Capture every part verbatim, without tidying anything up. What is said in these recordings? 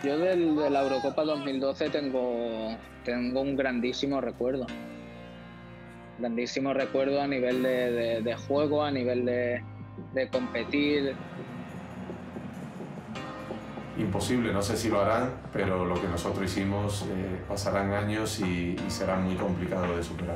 Yo del, de la Eurocopa dos mil doce tengo, tengo un grandísimo recuerdo. Grandísimo recuerdo a nivel de, de, de juego, a nivel de, de competir. Imposible, no sé si lo harán, pero lo que nosotros hicimos eh, pasarán años y, y será muy complicado de superar.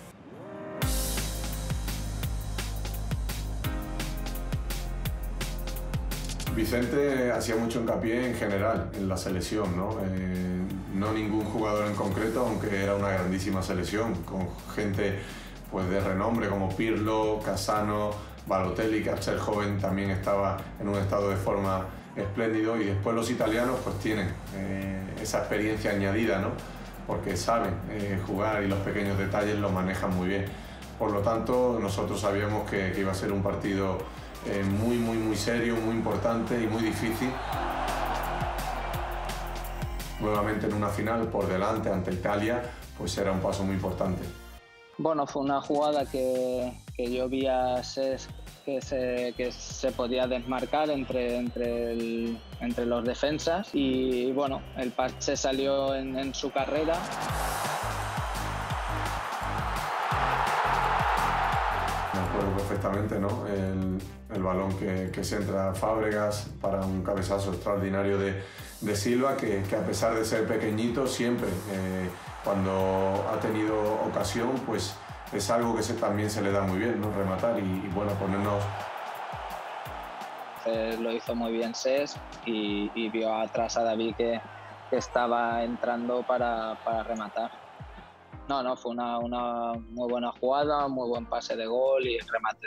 Vicente hacía mucho hincapié en general en la selección, ¿no? Eh, no ningún jugador en concreto, aunque era una grandísima selección, con gente pues, de renombre como Pirlo, Cassano, Balotelli, que al ser joven también estaba en un estado de forma espléndido, y después los italianos pues tienen eh, esa experiencia añadida, ¿no? Porque saben eh, jugar y los pequeños detalles los manejan muy bien. Por lo tanto, nosotros sabíamos que, que iba a ser un partido Eh, muy, muy, muy serio, muy importante y muy difícil. Nuevamente en una final por delante ante Italia, pues era un paso muy importante. Bueno, fue una jugada que, que yo vi a Cesc que se, que se podía desmarcar entre, entre, el, entre los defensas y bueno, el pase salió en, en su carrera. Me acuerdo perfectamente, ¿no? El, el balón que, que se entra a Fábregas para un cabezazo extraordinario de, de Silva, que, que a pesar de ser pequeñito, siempre eh, cuando ha tenido ocasión, pues es algo que se, también se le da muy bien, ¿no? Rematar y, y bueno, ponernos... Eh, lo hizo muy bien Cesc y, y vio atrás a David que, que estaba entrando para, para rematar. No, no, fue una, una muy buena jugada, muy buen pase de gol y remate.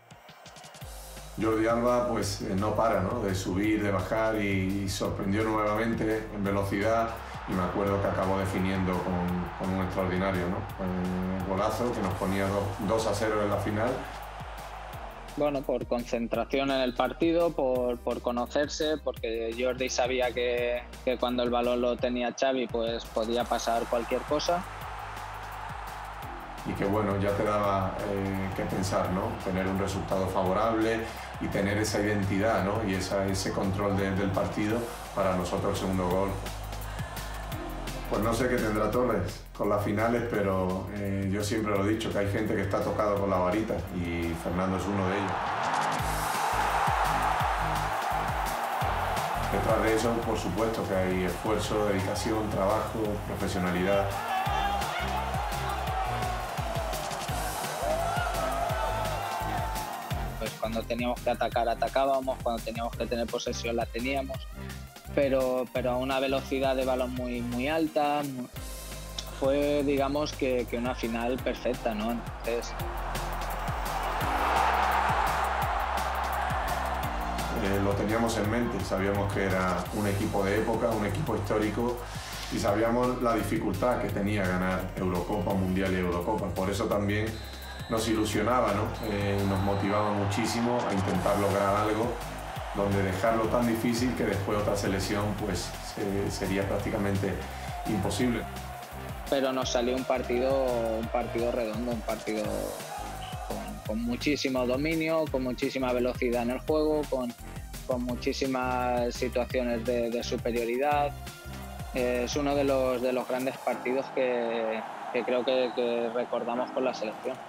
Jordi Alba pues eh, no para, ¿no? De subir, de bajar y, y sorprendió nuevamente en velocidad, y me acuerdo que acabó definiendo con, con un extraordinario, ¿no? Un golazo que nos ponía dos a cero en la final. Bueno, por concentración en el partido, por, por conocerse, porque Jordi sabía que, que cuando el balón lo tenía Xavi pues podía pasar cualquier cosa. Y que bueno, ya te daba eh, que pensar, ¿no? Tener un resultado favorable y tener esa identidad, ¿no? Y esa, ese control de, del partido para nosotros el segundo gol. Pues no sé qué tendrá Torres con las finales, pero eh, yo siempre lo he dicho, que hay gente que está tocado con la varita y Fernando es uno de ellos. Detrás de eso, por supuesto, que hay esfuerzo, dedicación, trabajo, profesionalidad. Pues cuando teníamos que atacar, atacábamos, cuando teníamos que tener posesión, la teníamos, pero, pero a una velocidad de balón muy, muy alta. Fue, digamos, que, que una final perfecta, ¿no? Entonces... Eh, lo teníamos en mente, sabíamos que era un equipo de época, un equipo histórico, y sabíamos la dificultad que tenía ganar Eurocopa, Mundial y Eurocopa. Por eso también nos ilusionaba, ¿no? Eh, nos motivaba muchísimo a intentar lograr algo donde dejarlo tan difícil que después otra selección pues se, sería prácticamente imposible. Pero nos salió un partido, un partido redondo, un partido con, con muchísimo dominio, con muchísima velocidad en el juego, con, con muchísimas situaciones de, de superioridad. Eh, es uno de los, de los grandes partidos que, que creo que, que recordamos con la selección.